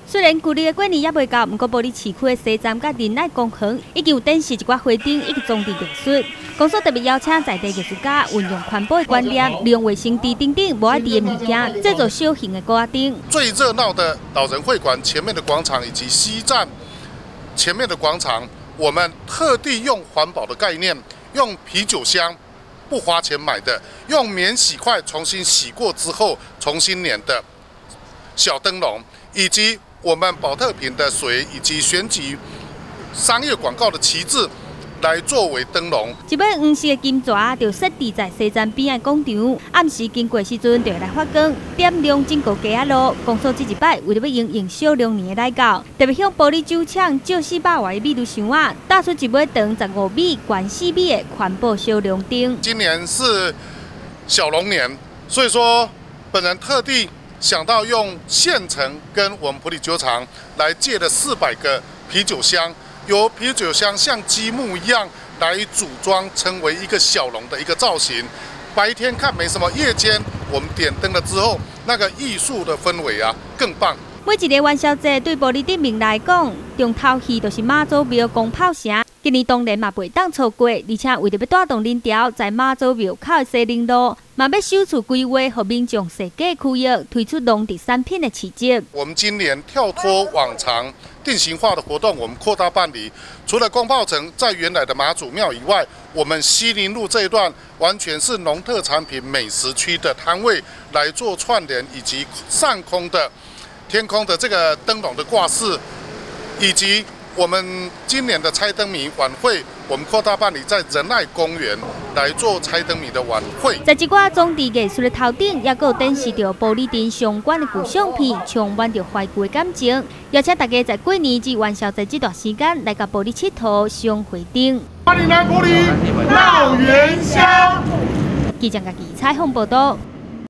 虽然距离的过年也未到，不过玻璃市区的西站甲仁爱公园已经有展示一寡花灯以及装置艺术。公所特别邀请在地艺术家运用环保的观念，利用卫生纸等等无爱滴的物件，制作小型的挂灯。 最热闹的老人会馆前面的广场以及西站前面的广场，我们特地用环保的概念，用啤酒箱不花钱买的，用免洗筷重新洗过之后重新粘的小灯笼，以及我们宝特瓶的水以及选举商业广告的旗帜，来作为灯笼。 一尾黄色的金蛇就设置在西站边的广场，暗时经过时阵就会来发光，点亮整个街仔路。公所这一摆为了要迎应小龙年的来到，特别向玻璃酒厂1400瓦的米露箱仔打出一尾长15米、宽4米的环保小龙灯。 今年是小龙年，所以说本人特地想到用县城跟我们埔里酒厂来借了400个啤酒箱，由啤酒箱像积木一样来组装，成为一个小龙的一个造型。白天看没什么，夜间我们点灯了之后，那个艺术的氛围更棒。 每一个元宵节对玻璃顶面来讲，重头戏就是妈祖庙公炮声。今年当然嘛袂当错过，而且为了要带动人潮，在妈祖庙口的西宁路，嘛要首次规划，和民众设计区域推出农特产品的市集。 我们今年跳脱往常定型化的活动，我们扩大办理。除了光炮城在原来的妈祖庙以外，我们西宁路这一段完全是农特产品美食区的摊位来做串联，以及上空的天空的这个灯笼的挂饰，以及我们今年的猜灯谜晚会，我们扩大办理在仁爱公园来做猜灯谜的晚会。 在一挂装置艺术的头顶，也有展示着玻璃灯相关的旧相片，充满着怀旧的感情。邀请大家在过年至元宵节这段时间来到玻璃佚佗、赏花灯。 欢迎来埔里闹元宵。 记者采访报道。